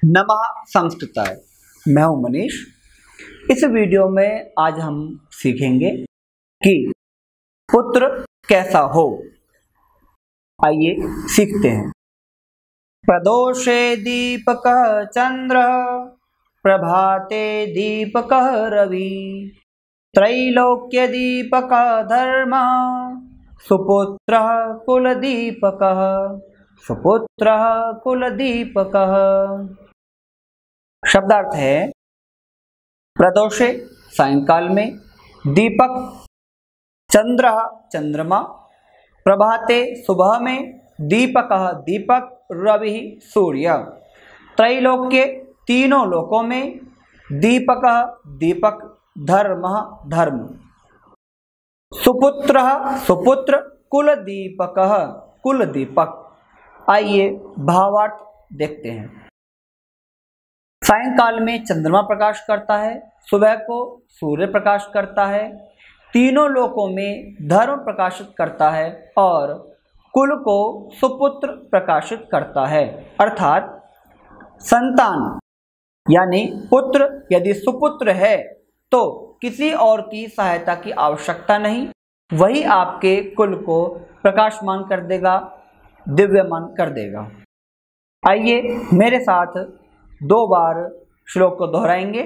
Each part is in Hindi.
नमः संस्कृताय। मैं हूं मनीष। इस वीडियो में आज हम सीखेंगे कि पुत्र कैसा हो। आइए सीखते हैं। प्रदोषे दीपकः चंद्रः, प्रभाते दीपकः रवि, त्रैलोक्य दीपकः धर्मः, सुपुत्रः कुलदीपकः, सुपुत्रः कुलदीपकः। शब्दार्थ है प्रदोषे सायंकाल में, दीपक चंद्र चंद्रमा, प्रभाते सुबह में, दीपकः दीपक, रवि सूर्य, त्रैलोक्य तीनों लोकों में, दीपकः दीपक, धर्मः धर्म, सुपुत्रः सुपुत्र, कुलदीपकः कुलदीपक। आइए भावार्थ देखते हैं। सायंकाल में चंद्रमा प्रकाश करता है, सुबह को सूर्य प्रकाश करता है, तीनों लोकों में धर्म प्रकाशित करता है और कुल को सुपुत्र प्रकाशित करता है। अर्थात संतान यानी पुत्र यदि सुपुत्र है तो किसी और की सहायता की आवश्यकता नहीं, वही आपके कुल को प्रकाशमान कर देगा, दिव्यमान कर देगा। आइए मेरे साथ 2 बार श्लोक को दोहराएंगे।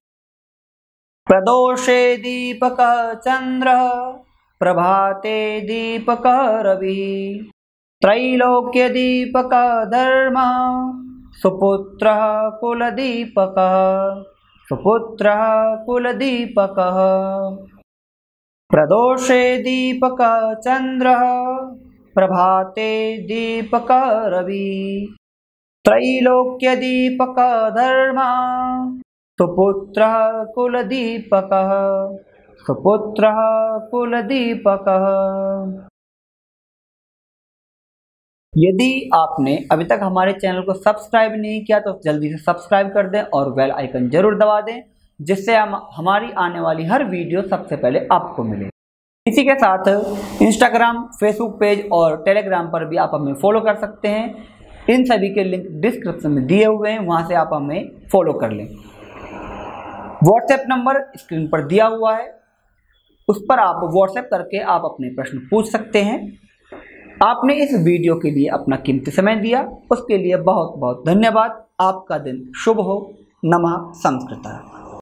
प्रदोषे दीपकः चंद्रः, प्रभाते दीपकः रविः, त्रैलोक्य दीपकः धर्मः, सुपुत्रः कुलदीपकः, सुपुत्रः कुलदीपकः। प्रदोषे दीपकः चंद्रः, प्रभाते दीपकः रविः, त्रैलोक्य दीपकः धर्मः, सुपुत्रः कुलदीपकः, सुपुत्रः कुलदीपकः। यदि आपने अभी तक हमारे चैनल को सब्सक्राइब नहीं किया तो जल्दी से सब्सक्राइब कर दें और बेल आइकन जरूर दबा दें, जिससे हमारी आने वाली हर वीडियो सबसे पहले आपको मिले। इसी के साथ इंस्टाग्राम, फेसबुक पेज और टेलीग्राम पर भी आप हमें फॉलो कर सकते हैं। इन सभी के लिंक डिस्क्रिप्शन में दिए हुए हैं, वहां से आप हमें फॉलो कर लें। व्हाट्सएप नंबर स्क्रीन पर दिया हुआ है, उस पर आप व्हाट्सएप करके आप अपने प्रश्न पूछ सकते हैं। आपने इस वीडियो के लिए अपना कीमती समय दिया, उसके लिए बहुत बहुत धन्यवाद। आपका दिन शुभ हो। नमः संस्कृताय।